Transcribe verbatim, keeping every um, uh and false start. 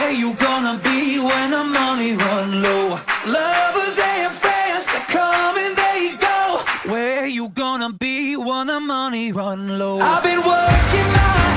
Where you gonna be when the money run low? Lovers and friends, they come and they go. Where you gonna be when the money run low? I've been working my